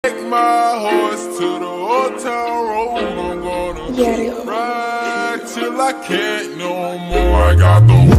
Take my horse to the old town road. I'm gonna ride till I can't no more. I got the